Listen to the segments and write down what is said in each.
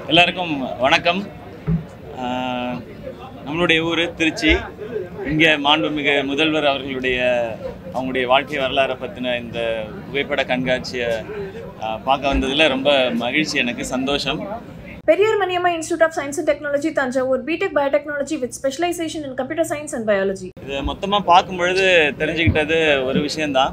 எல்லாருக்கும் வணக்கம். நம்மளுடைய ஊர் திருச்சி. இங்கே மாண்புமிகு முதல்வர் அவங்களுடைய வாழ்க்கை வரலாறை பற்றின இந்த புகைப்பட கண்காட்சியை பார்க்க வந்ததில் ரொம்ப மகிழ்ச்சி, எனக்கு சந்தோஷம். Periyar Maniammai institute of science and technology Thanjavur, B Tech biotechnology with specialisation in computer science and biology. இது மொத்தமாக பார்க்கும்பொழுது தெரிஞ்சுக்கிட்டது ஒரு விஷயந்தான்.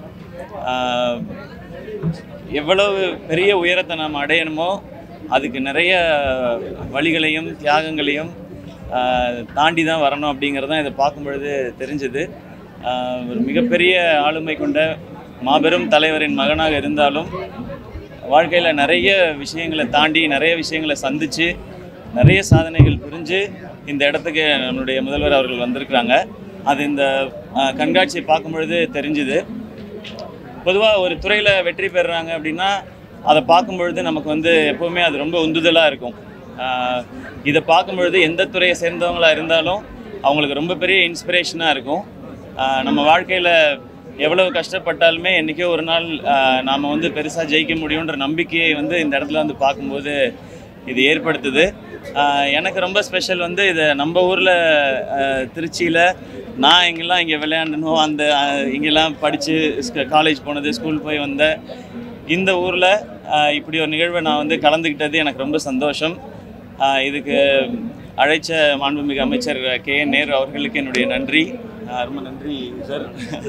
எவ்வளவு பெரிய உயரத்தை நாம் அடையணுமோ அதுக்கு நிறைய வழிகளையும் தியாகங்களையும் தாண்டி தான் வரணும் அப்படிங்கிறது தான் இதை பார்க்கும்பொழுது தெரிஞ்சுது. ஒரு மிகப்பெரிய ஆளுமை கொண்ட மாபெரும் தலைவரின் மகனாக இருந்தாலும் வாழ்க்கையில் நிறைய விஷயங்களை தாண்டி நிறைய விஷயங்களை சந்தித்து நிறைய சாதனைகள் புரிஞ்சு இந்த இடத்துக்கு நம்மளுடைய முதல்வர் அவர்கள் வந்திருக்கிறாங்க. அது இந்த கண்காட்சியை பார்க்கும்பொழுது தெரிஞ்சுது. பொதுவாக ஒரு துறையில் வெற்றி பெறுறாங்க அப்படின்னா அதை பார்க்கும்பொழுது நமக்கு எப்போவுமே அது ரொம்ப உந்துதலாக இருக்கும். இதை பார்க்கும்பொழுது எந்த துறையை சேர்ந்தவங்களாக இருந்தாலும் அவங்களுக்கு ரொம்ப பெரிய இன்ஸ்பிரேஷனாக இருக்கும். நம்ம வாழ்க்கையில் எவ்வளவு கஷ்டப்பட்டாலுமே என்றைக்கோ ஒரு நாள் நாம் பெருசாக ஜெயிக்க முடியுன்ற நம்பிக்கையை இந்த இடத்துல பார்க்கும்போது இது ஏற்படுத்துது. எனக்கு ரொம்ப ஸ்பெஷல் இதை நம்ம ஊரில் திருச்சியில் நான் எங்கெல்லாம் இங்கே விளையாண்டனோ இங்கெல்லாம் படித்து காலேஜ் போனது, ஸ்கூல் போய் வந்த இந்த ஊரில் இப்படி ஒரு நிகழ்வை நான் கலந்துக்கிட்டது எனக்கு ரொம்ப சந்தோஷம். இதுக்கு அழைச்ச மாண்புமிகு அமைச்சர் நேரு அவர்களுக்கு என்னுடைய நன்றி, ரொம்ப நன்றி சார்.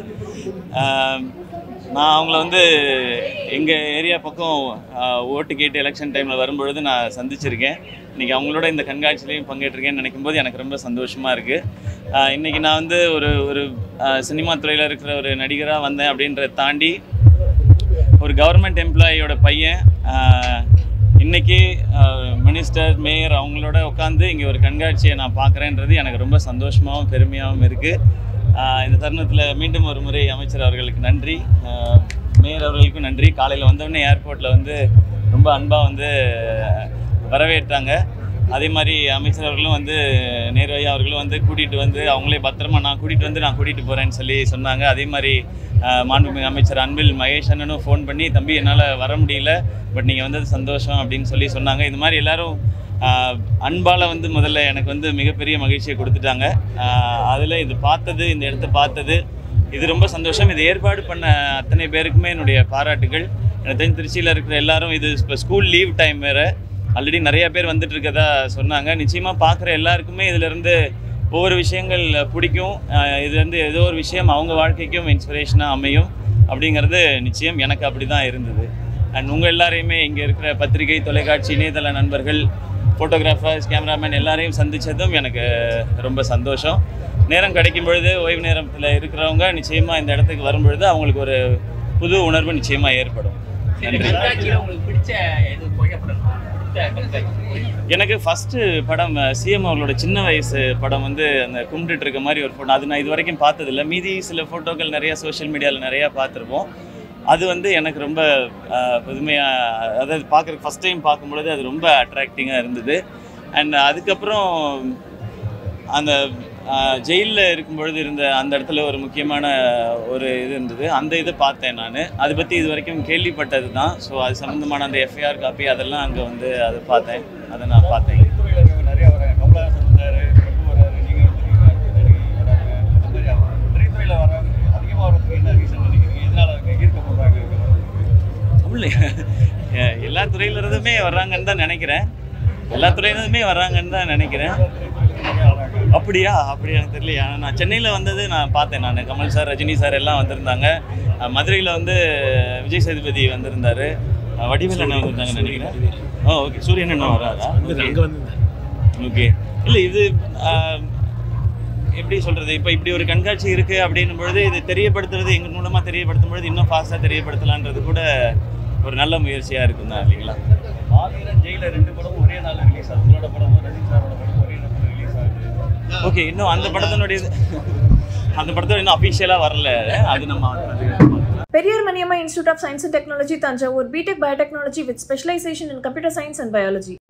நான் அவங்கள எங்கள் ஏரியா பக்கம் ஓட்டு கேட்டு எலெக்ஷன் டைமில் வரும்பொழுது நான் சந்திச்சிருக்கேன். இன்றைக்கி அவங்களோட இந்த கண்காட்சியிலையும் பங்கேற்றிருக்கேன்னு நினைக்கும்போது எனக்கு ரொம்ப சந்தோஷமாக இருக்குது. இன்றைக்கி நான் ஒரு சினிமா துறையில் இருக்கிற ஒரு நடிகராக வந்தேன் அப்படின்றத தாண்டி ஒரு கவர்மெண்ட் எம்ப்ளாயியோட பையன் இன்றைக்கி மினிஸ்டர், மேயர் அவங்களோட உட்காந்து இங்கே ஒரு கண்காட்சியை நான் பார்க்குறேன்றது எனக்கு ரொம்ப சந்தோஷமாகவும் பெருமையாகவும் இருக்குது. இந்த தருணத்தில் மீண்டும் ஒரு முறை அமைச்சர் அவர்களுக்கு நன்றி, மேயர் அவர்களுக்கும் நன்றி. காலையில் வந்தோடனே ஏர்போர்ட்டில் ரொம்ப அன்பாக வரவேற்றாங்க. அதே மாதிரி அமைச்சர் அவர்களும் நேரு ஐயா அவர்களும் கூட்டிகிட்டு அவங்களே பத்திரமா நான் கூட்டிகிட்டு போகிறேன்னு சொல்லி சொன்னாங்க. அதே மாதிரி மாண்புமிகு அமைச்சர் அன்பில் மகேஷ் அண்ணனும் ஃபோன் பண்ணி, தம்பி என்னால் வர முடியல, பட் நீங்கள் வந்தது சந்தோஷம் அப்படின்னு சொல்லி சொன்னாங்க. இது மாதிரி எல்லோரும் அன்பால் முதல்ல எனக்கு மிகப்பெரிய மகிழ்ச்சியை கொடுத்துட்டாங்க. அதில் இந்த இடத்த பார்த்தது இது ரொம்ப சந்தோஷம். இது ஏற்பாடு பண்ண அத்தனை பேருக்குமே என்னுடைய பாராட்டுகள். எனக்கு தெரிஞ்சு திருச்சியில் இருக்கிற எல்லாரும், இது இப்போ ஸ்கூல் லீவ் டைம் வேறு, ஆல்ரெடி நிறைய பேர் வந்துட்டு இருக்கதா சொன்னாங்க. நிச்சயமாக பார்க்குற எல்லாருக்குமே இதிலேருந்து ஒவ்வொரு விஷயங்கள் பிடிக்கும். இதுலேருந்து ஏதோ ஒரு விஷயம் அவங்க வாழ்க்கைக்கும் இன்ஸ்பிரேஷனாக அமையும் அப்படிங்கிறது நிச்சயம். எனக்கு அப்படி தான் இருந்தது. அண்ட் உங்கள் எல்லாரையுமே இங்கே இருக்கிற பத்திரிகை, தொலைக்காட்சி, இணையதள நண்பர்கள், ஃபோட்டோகிராஃபர்ஸ், கேமராமேன் எல்லாரையும் சந்தித்ததும் எனக்கு ரொம்ப சந்தோஷம். நேரம் கிடைக்கும் பொழுது, ஓய்வு நேரத்தில் இருக்கிறவங்க நிச்சயமாக இந்த இடத்துக்கு வரும்பொழுது அவங்களுக்கு ஒரு புது உணர்வு நிச்சயமாக ஏற்படும். நன்றி. எனக்கு ஃபஸ்ட்டு படம் சிஎம் அவங்களோட சின்ன வயசு படம் அந்த கும்பிட்டு இருக்க மாதிரி ஒரு ஃபோட்டோ, அது நான் இது வரைக்கும் பார்த்ததில்லை. மீதி சில ஃபோட்டோக்கள் நிறையா சோஷியல் மீடியாவில் நிறையா பார்த்துருப்போம். அது எனக்கு ரொம்ப புதுமையாக, அதாவது பார்க்குறதுக்கு ஃபஸ்ட் டைம் பார்க்கும்பொழுது அது ரொம்ப அட்ராக்டிங்காக இருந்தது. அண்ட் அதுக்கப்புறம் அந்த ஜெயிலில் இருக்கும்பொழுது இருந்த அந்த இடத்துல ஒரு முக்கியமான ஒரு இது இருந்தது. அந்த இதை பார்த்தேன் நான். அதை பற்றி இது வரைக்கும் கேள்விப்பட்டது தான். ஸோ அது சம்மந்தமான அந்த எஃப்ஐஆர் காப்பி அதெல்லாம் அங்கே அதை பார்த்தேன். அதை நான் பார்த்தேன். எல்லா துறையிலிருந்துமே வர்றாங்கன்னு தான் நினைக்கிறேன். அப்படியா எனக்கு தெரியலையா. நான் சென்னையில் வந்தது நான் பார்த்தேன். நான் கமல் சார், ரஜினி சார் எல்லாம் வந்திருந்தாங்க. மதுரையில் விஜய் சேதுபதி வந்திருந்தார். வடிவேல் அண்ணன் வந்திருந்தாங்கன்னு நினைக்கிறேன். ஓகே. சூரியன் அண்ணன் வராதா? ஓகே. இல்லை, இது எப்படி சொல்கிறது, இப்போ இப்படி ஒரு கண்காட்சி இருக்குது அப்படின்னும் பொழுது இது தெரியப்படுத்துறது, எங்கள் மூலமாக தெரியப்படுத்தும் பொழுது இன்னும் ஃபாஸ்ட்டாக தெரியப்படுத்தலான்றது கூட ஒரு நல்ல முயற்சியாக இருக்கும் தான், இல்லைங்களா? ஜெயிலில் 2 படமும் ஒரே நாள் ரிலீஸ் ஆகுது. உங்களோட படமும் ரஜினி சாரோட படமும் ஒரே நாள் ரிலீஸ் ஆகுது. ஓகே. இன்னும் அந்த படத்தோட இன்னும் அஃபிஷியலாக வரல. அது நம்ம Periyar Maniammai institute of science and technology Thanjavur, B Tech biotechnology with specialisation in computer science and biology.